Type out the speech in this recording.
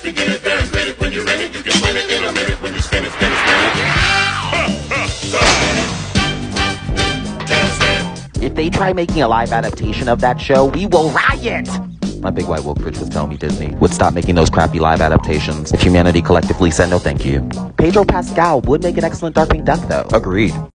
to get it there and spin it when you're ready. You can win it in a minute when you spin it, spin it, spin it. So can't stand. If they try making a live adaptation of that show, we will riot! My big white woke bitch was telling me Disney would stop making those crappy live adaptations if humanity collectively said no thank you. Pedro Pascal would make an excellent Darkwing Duck though. Agreed.